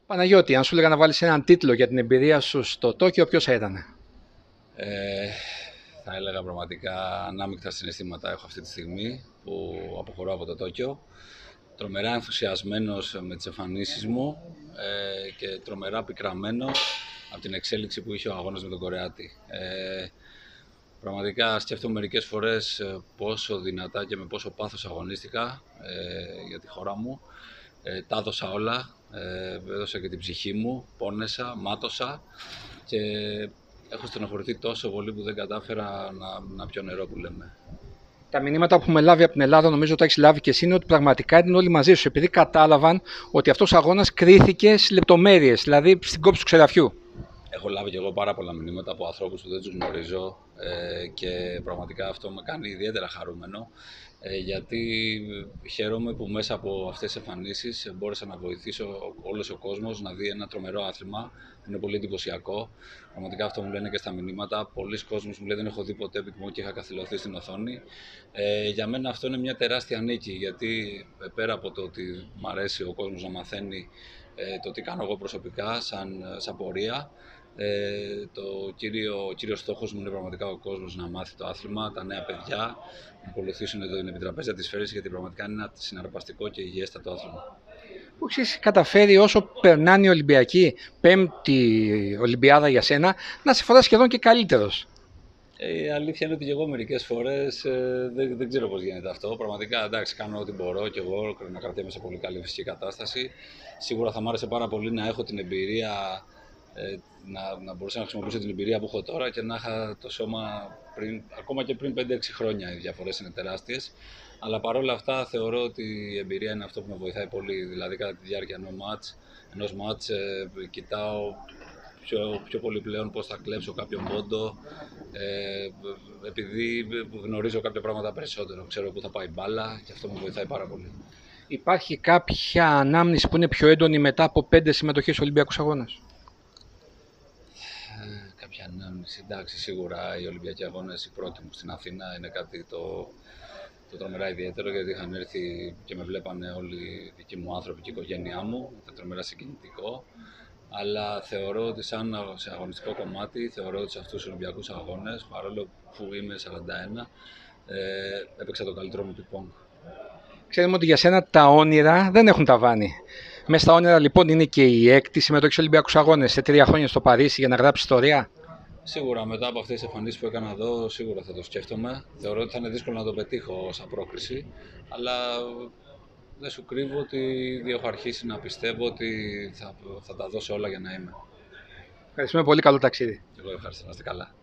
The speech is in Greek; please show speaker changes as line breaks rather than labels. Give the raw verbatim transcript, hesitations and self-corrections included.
Παναγιώτη, αν σου έλεγα να βάλεις έναν τίτλο για την εμπειρία σου στο Τόκιο, ποιος θα ήταν?
Ε, θα έλεγα πραγματικά ανάμεικτα συναισθήματα έχω αυτή τη στιγμή που αποχωρώ από το Τόκιο. Τρομερά ενθουσιασμένος με τις εμφανίσεις μου ε, και τρομερά πικραμένος από την εξέλιξη που είχε ο αγώνας με τον Κορεάτη. Ε, πραγματικά σκέφτομαι μερικές φορές πόσο δυνατά και με πόσο πάθος αγωνίστηκα ε, για τη χώρα μου. Ε, τα έδωσα όλα, ε, έδωσα και την ψυχή μου, πόνεσα, μάτωσα και έχω στενοχωρηθεί τόσο πολύ που δεν κατάφερα να, να πιω νερό που λέμε.
Τα μηνύματα που έχουμε λάβει από την Ελλάδα, νομίζω ότι έχει λάβει και εσύ, είναι ότι πραγματικά ήταν όλοι μαζί σου, επειδή κατάλαβαν ότι αυτός ο αγώνας κρίθηκε στις λεπτομέρειες, δηλαδή στην κόψη του ξεραφιού.
Έχω λάβει και εγώ πάρα πολλά μηνύματα από ανθρώπους που δεν τους γνωρίζω ε, και πραγματικά αυτό με κάνει ιδιαίτερα χαρούμενο ε, γιατί χαίρομαι που μέσα από αυτές τις εμφανίσεις μπόρεσα να βοηθήσω όλος ο κόσμος να δει ένα τρομερό άθλημα. Είναι πολύ εντυπωσιακό. Πραγματικά αυτό μου λένε και στα μηνύματα. Πολλοί κόσμος μου λένε δεν έχω δει ποτέ πικμό και είχα καθυλωθεί στην οθόνη. Ε, για μένα αυτό είναι μια τεράστια νίκη, γιατί πέρα από το ότι μου αρέσει ο κόσμος να μαθαίνει ε, το τι κάνω εγώ προσωπικά σαν, σαν πορεία, Ε, το κύριο, ο κύριος στόχος μου είναι πραγματικά ο κόσμος να μάθει το άθλημα, τα νέα παιδιά να ακολουθήσουν την επιτραπέζια της σφαίρης, γιατί πραγματικά είναι ένα συναρπαστικό και υγιέστατο άθλημα.
Που έχεις καταφέρει όσο περνάνε οι Ολυμπιακοί, πέμπτη Ολυμπιάδα για σένα, να σε φοράς σχεδόν και καλύτερος.
Ε, η αλήθεια είναι ότι και εγώ μερικές φορές ε, δεν, δεν ξέρω πώς γίνεται αυτό. Πραγματικά εντάξει, κάνω ό,τι μπορώ και εγώ να κρατιέμαι σε πολύ καλή φυσική κατάσταση. Σίγουρα θα μου άρεσε πάρα πολύ να έχω την εμπειρία. Ε, να, να μπορούσα να χρησιμοποιήσω την εμπειρία που έχω τώρα και να είχα το σώμα πριν, ακόμα και πριν πέντε έξι χρόνια. Οι διαφορές είναι τεράστιες. Αλλά παρόλα αυτά θεωρώ ότι η εμπειρία είναι αυτό που με βοηθάει πολύ. Δηλαδή, κατά τη διάρκεια ενός μάτς, ενός μάτς ε, κοιτάω πιο, πιο πολύ πλέον πώς θα κλέψω κάποιον πόντο. Ε, επειδή γνωρίζω κάποια πράγματα περισσότερο, ξέρω πού θα πάει η μπάλα και αυτό με βοηθάει πάρα πολύ.
Υπάρχει κάποια ανάμνηση που είναι πιο έντονη μετά από πέντε συμμετοχές στους Ολυμπιακούς Αγώνες?
Ε, κάποια ανάμνηση. Εντάξει, σίγουρα οι Ολυμπιακοί Αγώνες, οι πρώτοι μου στην Αθήνα, είναι κάτι το, το τρομερά ιδιαίτερο, γιατί είχαν έρθει και με βλέπανε όλοι οι δικοί μου άνθρωποι και η οικογένειά μου. Ήταν τρομερά συγκινητικό. Αλλά θεωρώ ότι σαν σε αγωνιστικό κομμάτι, θεωρώ ότι σε αυτούς τους Ολυμπιακούς Αγώνες, παρόλο που είμαι σαράντα ένα, ε, έπαιξα το καλύτερο μου πινκ-πονγκ.
Ξέρουμε ότι για σένα τα όνειρα δεν έχουν ταβάνι. Μέσα στα όνειρα λοιπόν είναι και η έκτη συμμετοχή στους Ολυμπιακούς Αγώνες σε τρία χρόνια στο Παρίσι για να γράψει ιστορία.
Σίγουρα μετά από αυτές τις εμφανίσεις που έκανα εδώ, σίγουρα θα το σκέφτομαι. Θεωρώ ότι θα είναι δύσκολο να το πετύχω σαν πρόκριση, αλλά δεν σου κρύβω ότι έχω αρχίσει να πιστεύω ότι θα, θα τα δώσω όλα για να είμαι.
Ευχαριστούμε πολύ, καλό ταξίδι.
Εγώ ευχαριστώ, να είστε καλά.